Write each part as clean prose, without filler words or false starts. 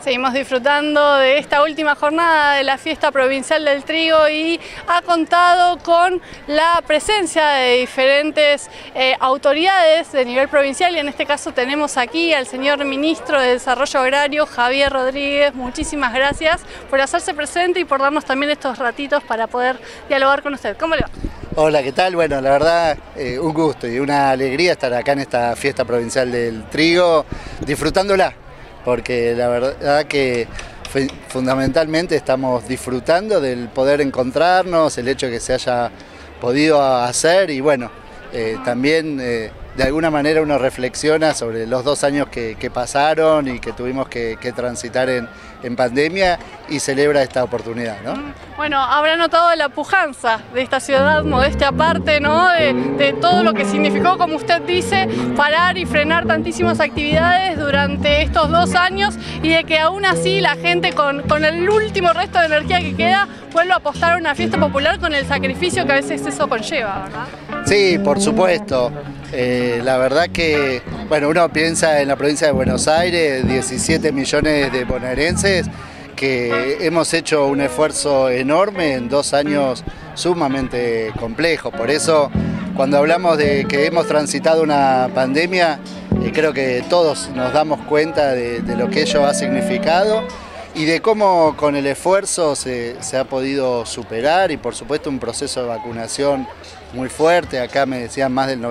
Seguimos disfrutando de esta última jornada de la Fiesta Provincial del Trigo y ha contado con la presencia de diferentes autoridades de nivel provincial, y en este caso tenemos aquí al señor Ministro de Desarrollo Agrario, Javier Rodríguez. Muchísimas gracias por hacerse presente y por darnos también estos ratitos para poder dialogar con usted. ¿Cómo le va? Hola, ¿qué tal? Bueno, la verdad, un gusto y una alegría estar acá en esta Fiesta Provincial del Trigo, disfrutándola, porque la verdad que fundamentalmente estamos disfrutando del poder encontrarnos, el hecho de que se haya podido hacer, y bueno, también de alguna manera uno reflexiona sobre los 2 años que pasaron y que tuvimos que transitar en pandemia, y celebra esta oportunidad, ¿no? Bueno, habrá notado la pujanza de esta ciudad, modestia aparte, ¿no? De todo lo que significó, como usted dice, parar y frenar tantísimas actividades durante estos 2 años, y de que aún así la gente con el último resto de energía que queda vuelve a apostar a una fiesta popular con el sacrificio que a veces eso conlleva, ¿verdad? Sí, por supuesto. La verdad que, bueno, uno piensa en la provincia de Buenos Aires, 17 millones de bonaerenses, que hemos hecho un esfuerzo enorme en 2 años sumamente complejos. Por eso, cuando hablamos de que hemos transitado una pandemia, creo que todos nos damos cuenta de lo que ello ha significado y de cómo con el esfuerzo se ha podido superar, y por supuesto un proceso de vacunación muy fuerte. Acá me decían más del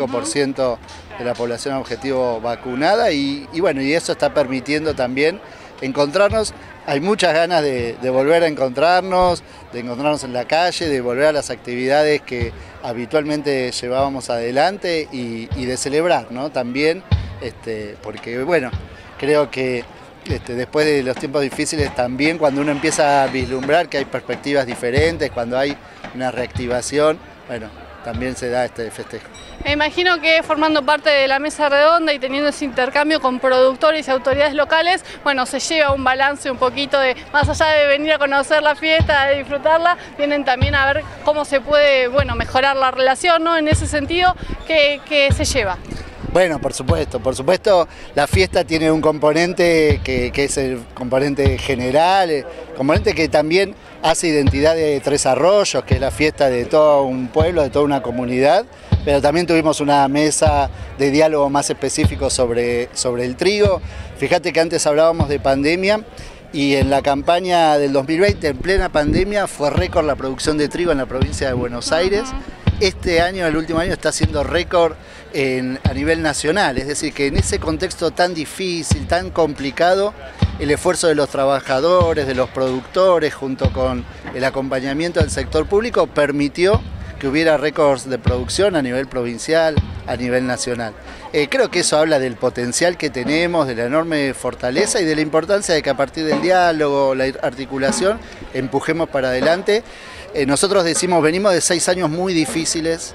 95% de la población objetivo vacunada, y bueno, y eso está permitiendo también encontrarnos. Hay muchas ganas de volver a encontrarnos, de encontrarnos en la calle, de volver a las actividades que habitualmente llevábamos adelante y de celebrar, ¿no? También, porque bueno, creo que después de los tiempos difíciles, también cuando uno empieza a vislumbrar que hay perspectivas diferentes, cuando hay una reactivación, bueno, también se da este festejo. Me imagino que formando parte de la mesa redonda y teniendo ese intercambio con productores y autoridades locales, bueno, se lleva un balance un poquito de, más allá de venir a conocer la fiesta, de disfrutarla, vienen también a ver cómo se puede, bueno, mejorar la relación, ¿no? En ese sentido, ¿qué se lleva? Bueno, por supuesto, la fiesta tiene un componente que es el componente general, componente que también hace identidad de Tres Arroyos, que es la fiesta de todo un pueblo, de toda una comunidad, pero también tuvimos una mesa de diálogo más específico sobre el trigo. Fíjate que antes hablábamos de pandemia, y en la campaña del 2020, en plena pandemia, fue récord la producción de trigo en la provincia de Buenos Aires. Este año, el último año, está siendo récord a nivel nacional, es decir, que en ese contexto tan difícil, tan complicado, el esfuerzo de los trabajadores, de los productores, junto con el acompañamiento del sector público, permitió que hubiera récords de producción a nivel provincial, a nivel nacional. Creo que eso habla del potencial que tenemos, de la enorme fortaleza y de la importancia de que a partir del diálogo, la articulación, empujemos para adelante. Nosotros decimos, venimos de 6 años muy difíciles,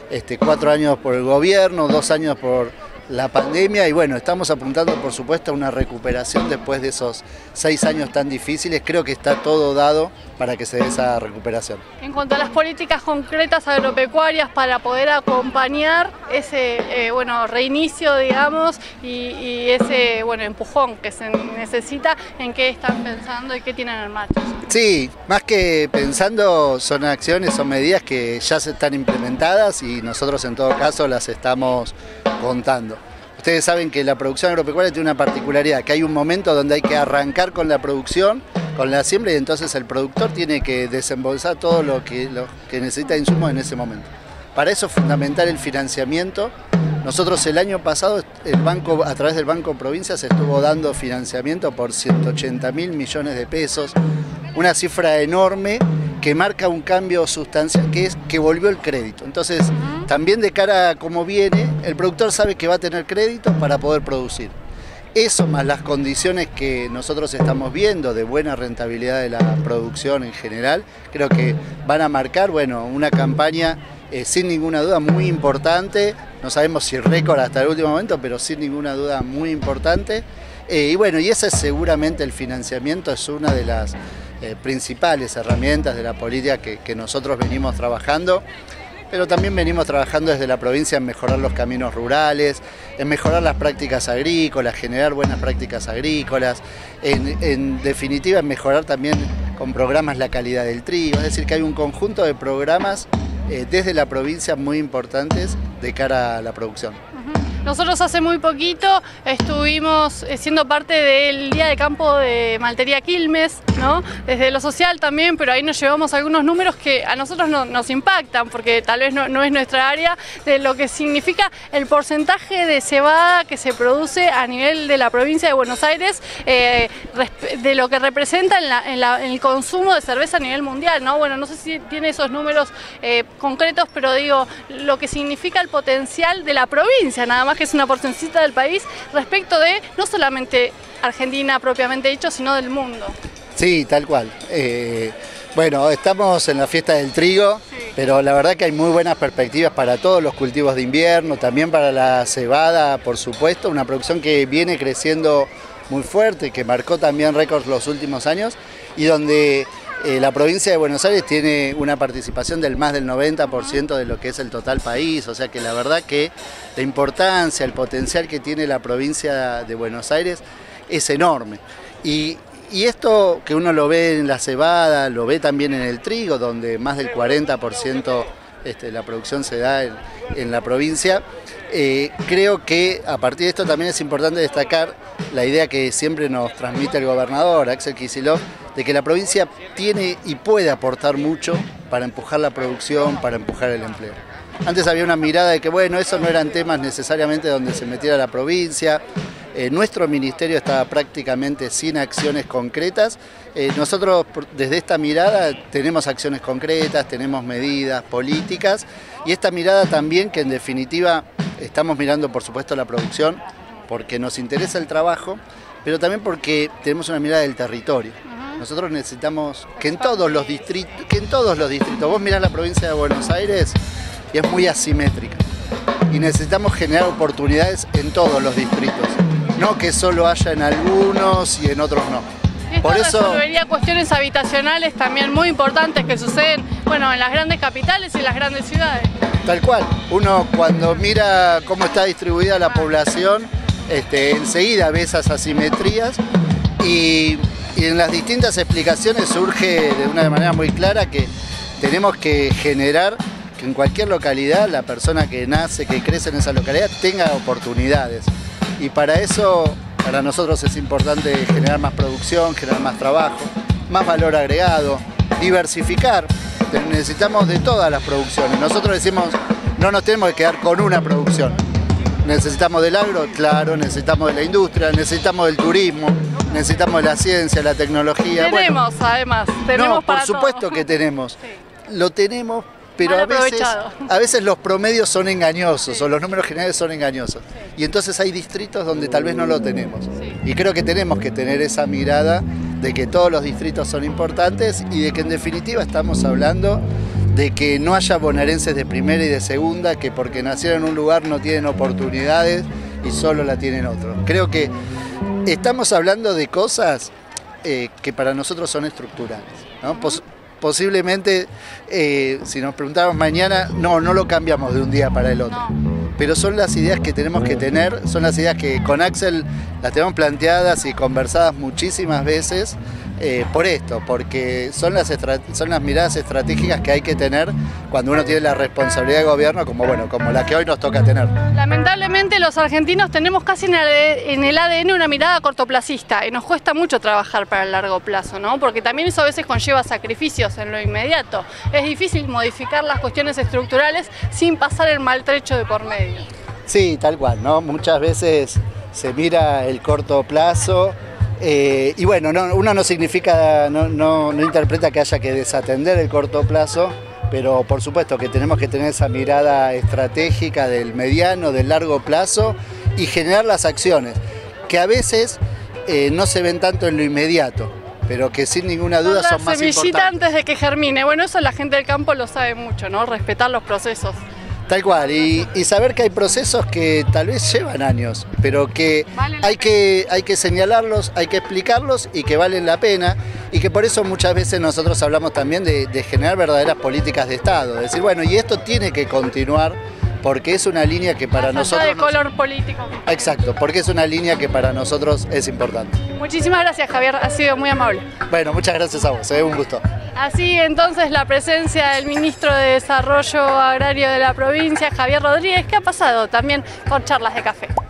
4 años por el gobierno, 2 años por la pandemia, y bueno, estamos apuntando por supuesto a una recuperación después de esos 6 años tan difíciles. Creo que está todo dado para que se dé esa recuperación. En cuanto a las políticas concretas agropecuarias para poder acompañar ese reinicio, digamos, y ese empujón que se necesita, ¿en qué están pensando y qué tienen en marcha? Sí, más que pensando, son acciones, son medidas que ya se están implementadas, y nosotros en todo caso las estamos contando. Ustedes saben que la producción agropecuaria tiene una particularidad, que hay un momento donde hay que arrancar con la producción, con la siembra, y entonces el productor tiene que desembolsar todo lo que necesita de insumos en ese momento. Para eso es fundamental el financiamiento. Nosotros el año pasado, el banco, a través del Banco Provincia, se estuvo dando financiamiento por 180.000 millones de pesos, una cifra enorme que marca un cambio sustancial, que es que volvió el crédito. Entonces, también de cara a cómo viene, el productor sabe que va a tener crédito para poder producir. Eso, más las condiciones que nosotros estamos viendo de buena rentabilidad de la producción en general, creo que van a marcar, bueno, una campaña sin ninguna duda muy importante. No sabemos si récord hasta el último momento, pero sin ninguna duda muy importante. Y bueno, y ese es seguramente el financiamiento, es una de las principales herramientas de la política que nosotros venimos trabajando. pero también venimos trabajando desde la provincia en mejorar los caminos rurales, en mejorar las prácticas agrícolas, generar buenas prácticas agrícolas, en definitiva en mejorar también con programas la calidad del trigo, es decir que hay un conjunto de programas desde la provincia muy importantes de cara a la producción. Nosotros hace muy poquito estuvimos siendo parte del Día de Campo de Maltería Quilmes, ¿no? Desde lo social también, pero ahí nos llevamos algunos números que a nosotros nos impactan, porque tal vez no es nuestra área, de lo que significa el porcentaje de cebada que se produce a nivel de la provincia de Buenos Aires, de lo que representa en el consumo de cerveza a nivel mundial, ¿no? Bueno, no sé si tiene esos números concretos, pero digo, lo que significa el potencial de la provincia, nada más, que es una porcioncita del país respecto de no solamente Argentina propiamente dicho, sino del mundo. Sí, tal cual. Bueno, estamos en la fiesta del trigo, sí, pero la verdad que hay muy buenas perspectivas para todos los cultivos de invierno, también para la cebada, por supuesto, una producción que viene creciendo muy fuerte, que marcó también récords los últimos años y donde la provincia de Buenos Aires tiene una participación del más del 90% de lo que es el total país, o sea que la verdad que la importancia, el potencial que tiene la provincia de Buenos Aires es enorme. Y esto que uno lo ve en la cebada, lo ve también en el trigo, donde más del 40% la producción se da en la provincia. Creo que a partir de esto también es importante destacar la idea que siempre nos transmite el gobernador Axel Kicillof, de que la provincia tiene y puede aportar mucho para empujar la producción, para empujar el empleo. Antes había una mirada de que, bueno, esos no eran temas necesariamente donde se metiera la provincia. Nuestro ministerio estaba prácticamente sin acciones concretas. Nosotros desde esta mirada tenemos acciones concretas, tenemos medidas políticas y esta mirada también que en definitiva estamos mirando por supuesto la producción porque nos interesa el trabajo, pero también porque tenemos una mirada del territorio. Nosotros necesitamos que en todos los distritos, vos mirás la provincia de Buenos Aires y es muy asimétrica y necesitamos generar oportunidades en todos los distritos. No que solo haya en algunos y en otros no. Por eso resolvería cuestiones habitacionales también muy importantes que suceden, bueno, en las grandes capitales y en las grandes ciudades. Tal cual. Uno cuando mira cómo está distribuida la población, enseguida ve esas asimetrías y en las distintas explicaciones surge de una manera muy clara que tenemos que generar que en cualquier localidad la persona que nace, que crece en esa localidad tenga oportunidades. Y para eso, para nosotros es importante generar más producción, generar más trabajo, más valor agregado, diversificar. Necesitamos de todas las producciones. Nosotros decimos, no nos tenemos que quedar con una producción. Necesitamos del agro, claro, necesitamos de la industria, necesitamos del turismo, necesitamos de la ciencia, la tecnología. Tenemos, bueno, además, tenemos para por supuesto todo. Que tenemos. Sí. Lo tenemos. Pero a veces los promedios son engañosos, sí, o los números generales son engañosos. Sí. Y entonces hay distritos donde tal vez no lo tenemos. Sí. Y creo que tenemos que tener esa mirada de que todos los distritos son importantes y de que en definitiva estamos hablando de que no haya bonaerenses de primera y de segunda, que porque nacieron en un lugar no tienen oportunidades y solo la tienen otros. Creo que estamos hablando de cosas que para nosotros son estructurales, ¿no? Posiblemente, si nos preguntáramos mañana, no lo cambiamos de un día para el otro. Pero son las ideas que tenemos que tener, son las ideas que con Axel las tenemos planteadas y conversadas muchísimas veces por esto, porque son las miradas estratégicas que hay que tener cuando uno tiene la responsabilidad de gobierno como la que hoy nos toca tener. Lamentablemente los argentinos tenemos casi en el ADN una mirada cortoplacista y nos cuesta mucho trabajar para el largo plazo, ¿no? Porque también eso a veces conlleva sacrificios en lo inmediato. Es difícil modificar las cuestiones estructurales sin pasar el maltrecho de por medio. Sí, tal cual, ¿no? Muchas veces se mira el corto plazo. Y bueno, uno no significa, no interpreta que haya que desatender el corto plazo, pero por supuesto que tenemos que tener esa mirada estratégica del mediano, del largo plazo y generar las acciones, que a veces no se ven tanto en lo inmediato, pero que sin ninguna duda son más importantes. Antes de que germine, bueno, eso la gente del campo lo sabe mucho, ¿no? Respetar los procesos. Tal cual, y saber que hay procesos que tal vez llevan años, pero que hay que señalarlos, hay que explicarlos y que valen la pena, y que por eso muchas veces nosotros hablamos también de generar verdaderas políticas de Estado, es decir, bueno, y esto tiene que continuar porque es una línea que para nosotros... de color político. Exacto, porque es una línea que para nosotros es importante. Muchísimas gracias, Javier, ha sido muy amable. Bueno, muchas gracias a vos, un gusto. Así entonces la presencia del ministro de Desarrollo Agrario de la provincia, Javier Rodríguez, que ha pasado también por Charlas de Café.